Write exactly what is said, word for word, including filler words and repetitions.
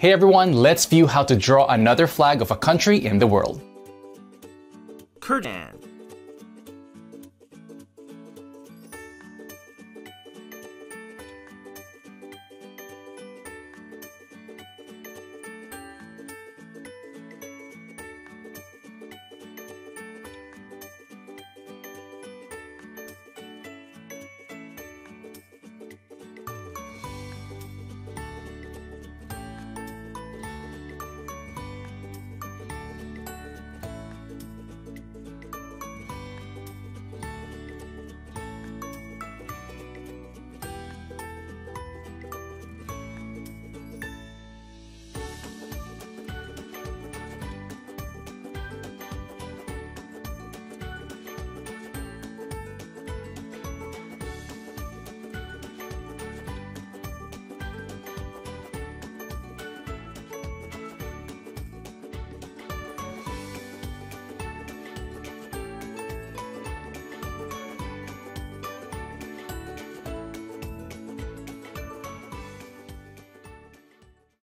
Hey everyone, let's view how to draw another flag of a country in the world. Kurdistan.